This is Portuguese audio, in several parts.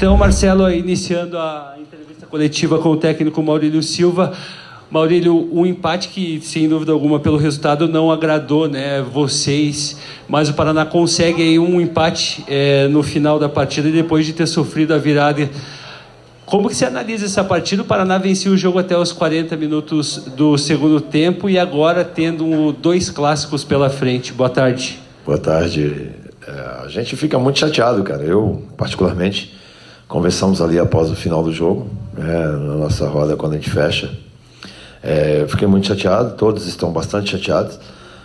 Então, Marcelo, iniciando a entrevista coletiva com o técnico Maurílio Silva. Maurílio, um empate que, sem dúvida alguma, pelo resultado não agradou, né, vocês, mas o Paraná consegue aí um empate no final da partida depois de ter sofrido a virada. Como que você analisa essa partida? O Paraná venceu o jogo até os 40 minutos do segundo tempo e agora tendo 2 clássicos pela frente. Boa tarde. Boa tarde. A gente fica muito chateado, cara. Eu, particularmente, conversamos ali após o final do jogo, na nossa roda quando a gente fecha. Eu fiquei muito chateado, todos estão bastante chateados,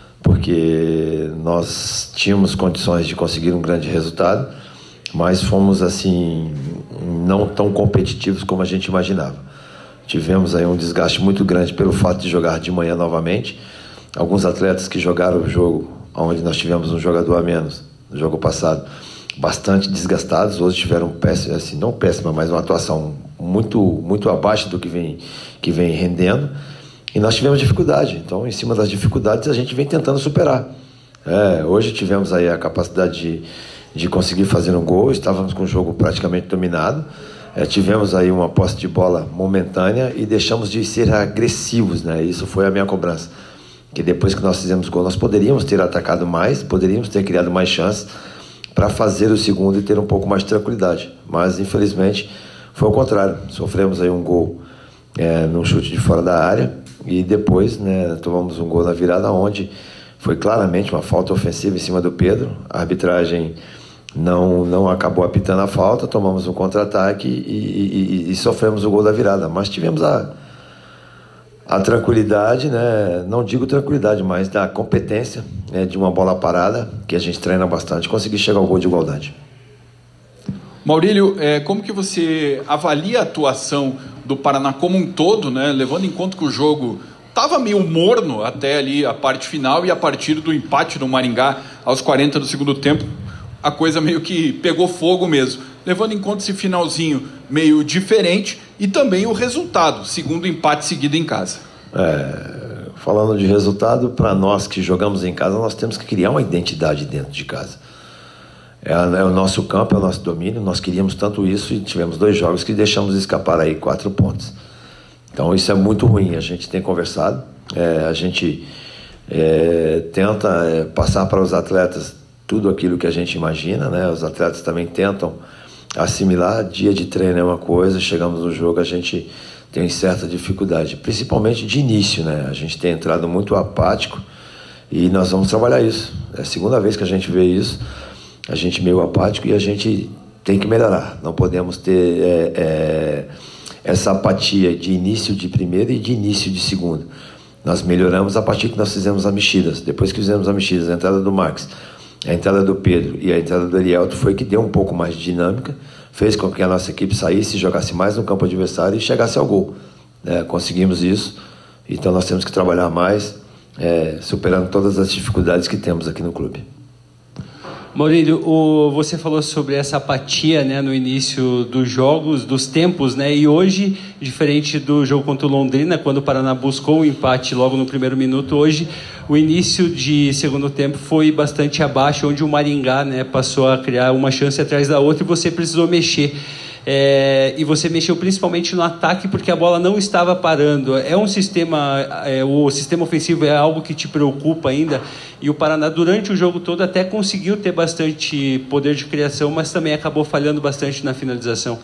porque nós tínhamos condições de conseguir um grande resultado, mas fomos assim, não tão competitivos como a gente imaginava. Tivemos aí um desgaste muito grande pelo fato de jogar de manhã novamente. Alguns atletas que jogaram o jogo, onde nós tivemos um jogador a menos no jogo passado, bastante desgastados, hoje tiveram péssima, assim, não péssima, mas uma atuação muito abaixo do que vem rendendo, e nós tivemos dificuldade. Então, em cima das dificuldades, a gente vem tentando superar. Hoje tivemos aí a capacidade de conseguir fazer um gol, estávamos com o jogo praticamente dominado, tivemos aí uma posse de bola momentânea e deixamos de ser agressivos, né? Isso foi a minha cobrança, que depois que nós fizemos gol, nós poderíamos ter atacado mais, poderíamos ter criado mais chances para fazer o segundo e ter um pouco mais de tranquilidade, mas infelizmente foi o contrário. Sofremos aí um gol num chute de fora da área e depois, né, tomamos um gol na virada, onde foi claramente uma falta ofensiva em cima do Pedro. A arbitragem não acabou apitando a falta, tomamos um contra-ataque e sofremos o gol da virada, mas tivemos a tranquilidade, né? Não digo tranquilidade, mas da competência, né, de uma bola parada, que a gente treina bastante, conseguir chegar ao gol de igualdade. Maurílio, como que você avalia a atuação do Paraná como um todo, né, levando em conta que o jogo estava meio morno até ali a parte final, e a partir do empate no Maringá aos 40 do segundo tempo, a coisa meio que pegou fogo mesmo, levando em conta esse finalzinho meio diferente e também o resultado, segundo empate seguido em casa. Falando de resultado, para nós que jogamos em casa, nós temos que criar uma identidade dentro de casa. É o nosso campo, é o nosso domínio, nós queríamos tanto isso e tivemos 2 jogos que deixamos escapar aí 4 pontos. Então isso é muito ruim, a gente tem conversado, a gente tenta passar para os atletas tudo aquilo que a gente imagina, né? Os atletas também tentam assimilar. Dia de treino é uma coisa, chegamos no jogo, a gente tem certa dificuldade, principalmente de início, né? A gente tem entrado muito apático e nós vamos trabalhar isso. É a segunda vez que a gente vê isso, a gente meio apático, e a gente tem que melhorar. Não podemos ter essa apatia de início de primeira e de início de segunda. Nós melhoramos a partir que nós fizemos as mexidas. Depois que fizemos as mexidas, a entrada do Max, a entrada do Pedro e a entrada do Elielto foi que deu um pouco mais de dinâmica, fez com que a nossa equipe saísse, jogasse mais no campo adversário e chegasse ao gol. Conseguimos isso, então nós temos que trabalhar mais, superando todas as dificuldades que temos aqui no clube. Maurílio, você falou sobre essa apatia, né, no início dos jogos, dos tempos, né, e hoje, diferente do jogo contra o Londrina, quando o Paraná buscou o empate logo no primeiro minuto, hoje o início de segundo tempo foi bastante abaixo, onde o Maringá, né, passou a criar uma chance atrás da outra e você precisou mexer. E você mexeu principalmente no ataque porque a bola não estava parando. O sistema ofensivo é algo que te preocupa ainda, e o Paraná durante o jogo todo até conseguiu ter bastante poder de criação, mas também acabou falhando bastante na finalização.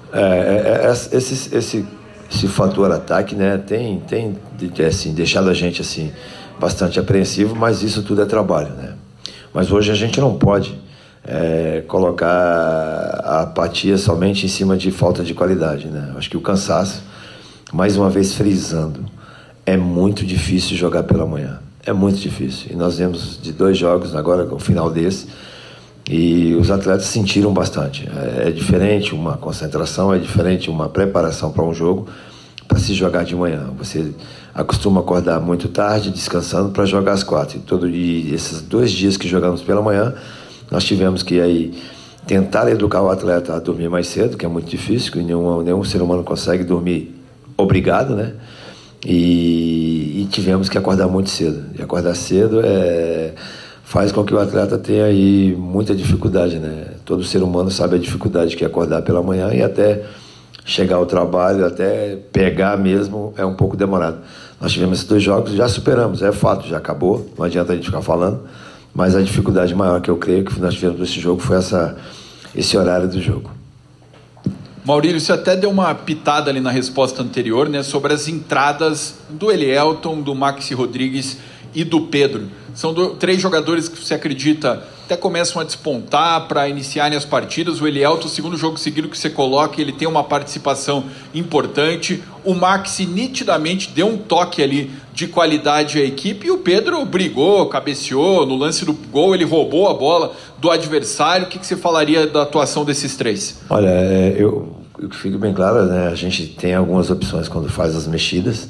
Esse fator ataque, né, tem assim, deixado a gente assim, bastante apreensivo, mas isso tudo é trabalho, né? Mas hoje a gente não pode colocar a apatia somente em cima de falta de qualidade, né? Acho que o cansaço, mais uma vez frisando, é muito difícil jogar pela manhã, é muito difícil, e nós vemos de 2 jogos agora, o final desse, e os atletas sentiram bastante. É diferente uma concentração, é diferente uma preparação para um jogo, para se jogar de manhã. Você acostuma acordar muito tarde, descansando, para jogar às 4, e esses 2 dias que jogamos pela manhã, nós tivemos que aí tentar educar o atleta a dormir mais cedo, que é muito difícil, que nenhum ser humano consegue dormir obrigado, né? E tivemos que acordar muito cedo. E acordar cedo faz com que o atleta tenha aí muita dificuldade, né? Todo ser humano sabe a dificuldade que é acordar pela manhã e até chegar ao trabalho, até pegar mesmo, é um pouco demorado. Nós tivemos esses 2 jogos, já superamos, é fato, já acabou, não adianta a gente ficar falando, mas a dificuldade maior que eu creio que nós tivemos nesse jogo foi esse horário do jogo. Maurílio, você até deu uma pitada ali na resposta anterior, né, sobre as entradas do Elielton, do Maxi Rodrigues e do Pedro. São 3 jogadores que você acredita até começam a despontar para iniciarem as partidas. O Elielton, o segundo jogo seguido que você coloca, ele tem uma participação importante. O Maxi nitidamente deu um toque ali de qualidade à equipe. E o Pedro brigou, cabeceou. No lance do gol, ele roubou a bola do adversário. O que você falaria da atuação desses 3? Olha, o que fica bem claro, né? A gente tem algumas opções quando faz as mexidas.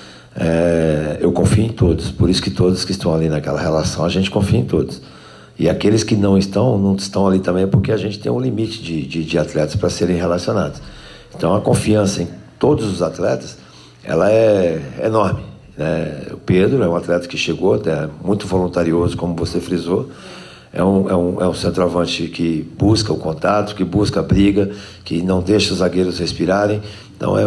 Eu confio em todos, por isso que todos que estão ali naquela relação, a gente confia em todos. E aqueles que não estão ali também porque a gente tem um limite de atletas para serem relacionados. Então a confiança em todos os atletas, ela é enorme, né? O Pedro é um atleta que chegou, até muito voluntarioso, como você frisou. É um centroavante que busca o contato, que busca a briga, que não deixa os zagueiros respirarem. Então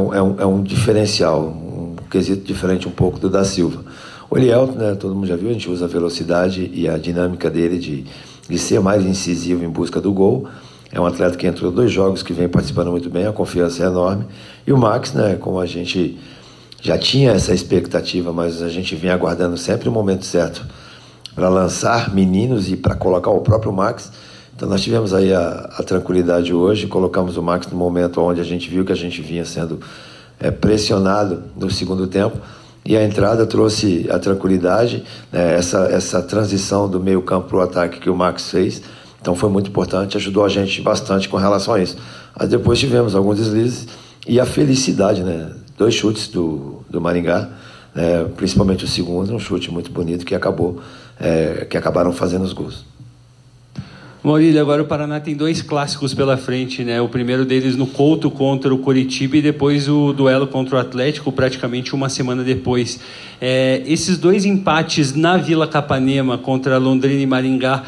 é um diferencial, um quesito diferente um pouco do da Silva. O Elielton, né, todo mundo já viu, a gente usa a velocidade e a dinâmica dele de ser mais incisivo em busca do gol. É um atleta que entrou 2 jogos, que vem participando muito bem, a confiança é enorme. E o Max, né, como a gente já tinha essa expectativa, mas a gente vinha aguardando sempre o momento certo para lançar meninos e para colocar o próprio Max. Então nós tivemos aí a tranquilidade hoje, colocamos o Max no momento onde a gente viu que a gente vinha sendo pressionado no segundo tempo, e a entrada trouxe a tranquilidade, né, essa transição do meio campo para o ataque que o Max fez. Então foi muito importante, ajudou a gente bastante com relação a isso. Aí depois tivemos alguns deslizes e a felicidade, né? 2 chutes do Maringá, né, principalmente o segundo, um chute muito bonito que acabaram fazendo os gols. Maurílio, agora o Paraná tem 2 clássicos pela frente, né? O primeiro deles no Couto contra o Coritiba e depois o duelo contra o Atlético, praticamente uma semana depois. Esses 2 empates na Vila Capanema contra Londrina e Maringá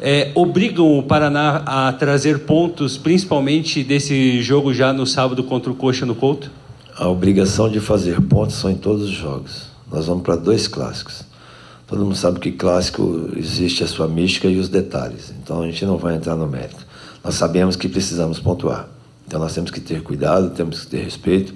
obrigam o Paraná a trazer pontos, principalmente desse jogo já no sábado contra o Coxa no Couto? A obrigação de fazer pontos são em todos os jogos. Nós vamos para 2 clássicos. Todo mundo sabe que clássico existe a sua mística e os detalhes. Então a gente não vai entrar no mérito. Nós sabemos que precisamos pontuar. Então nós temos que ter cuidado, temos que ter respeito.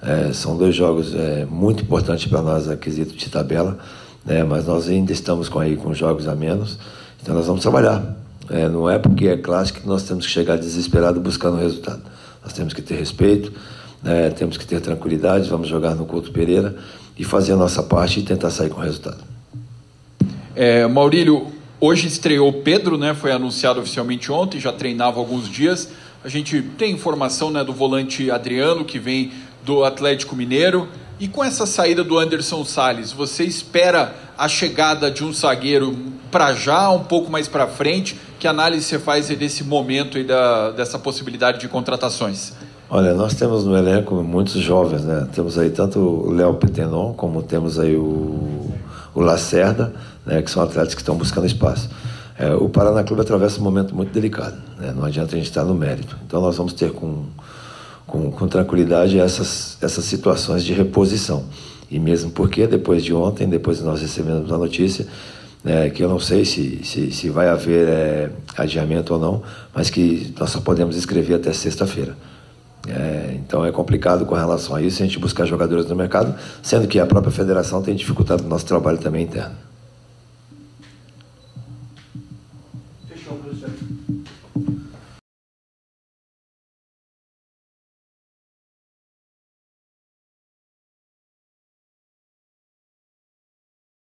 São 2 jogos muito importantes para nós, aquisito de tabela, né? Mas nós ainda estamos com jogos a menos. Então nós vamos trabalhar. Não é porque é clássico que nós temos que chegar desesperado buscando o resultado. Nós temos que ter respeito, temos que ter tranquilidade. Vamos jogar no Couto Pereira e fazer a nossa parte e tentar sair com o resultado. Maurílio, hoje estreou Pedro, né? Foi anunciado oficialmente ontem, já treinava há alguns dias. A gente tem informação, né, do volante Adriano, que vem do Atlético Mineiro. E com essa saída do Anderson Salles, você espera a chegada de um zagueiro para já, um pouco mais para frente? Que análise você faz desse momento e dessa possibilidade de contratações? Olha, nós temos no elenco muitos jovens, né? Temos aí tanto o Léo Petenon, como temos aí o Lacerda, né, que são atletas que estão buscando espaço. O Paraná Clube atravessa um momento muito delicado, né? Não adianta a gente estar no mérito. Então nós vamos ter com tranquilidade essas situações de reposição. E mesmo porque depois de ontem, depois de nós recebemos a notícia, que eu não sei se vai haver adiamento ou não, mas que nós só podemos escrever até sexta-feira. Então é complicado com relação a isso, a gente buscar jogadores no mercado, sendo que a própria federação tem dificultado o nosso trabalho também interno.